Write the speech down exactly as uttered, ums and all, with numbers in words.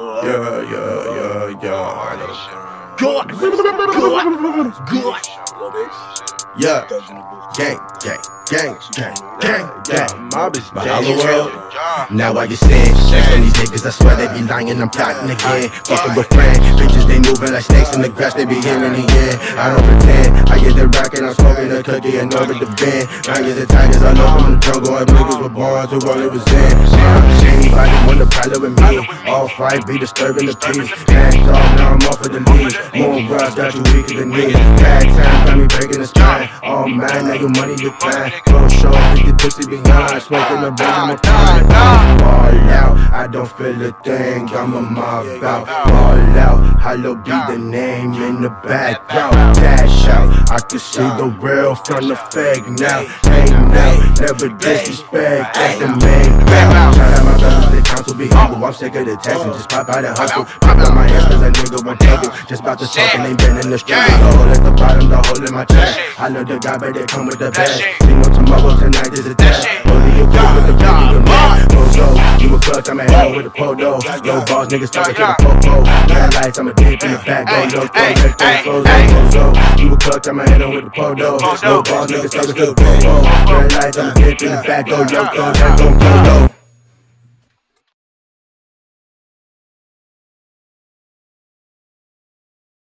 Yeah, yeah, yeah, yeah. Good, good, good. Yeah, gang, gang, gang, gang, gang, gang. Mob is gang. Now I understand. Snakes on these niggas, I swear they be lying, I'm plotting again. Fucking with friends, bitches they moving like snakes in the grass, they be here in the end. I don't pretend, I get the racket, I'm smoking a cookie and over the bend. Tigers and tigers all over in the jungle, and niggas with bars who all it was in. Anybody wanna pilot with me? All fight be disturbing the peace. Backed off, now I'm off of the lead. Moon brush got you weak in the knees. Bad time got me breaking the spine. All mad, now your money decline. Close show, get the pussy behind. Smoking the brain, I'm time. All out, I don't feel a thing, I'm a mob out. All out, hollow be the name in the background. Dash out, I can see the real from the fake now. Hey now, never disrespect, that's the main bound. Shout out my brothers, they counsel be humble. I'm sick of the text and just pop out and hustle. Pop out my ass cause that nigga won't trouble. Just about to talk and ain't been in the struggle. The hole at the bottom, the hole in my chest. I love the guy, but they come with the best. See no tomorrow, tonight is a test. Only you good with the big in man. You a clutch, I'm a hell with a polo. Low balls, niggas talking to the popo. Red lights, I'm a dip in the back, go low, throw, let go, flows, go, go. You a clutch, I'm a head on with the polo. Low balls, niggas talking to the popo. Red lights, I'm a dip in the back, go low, throw, let go, flow, low.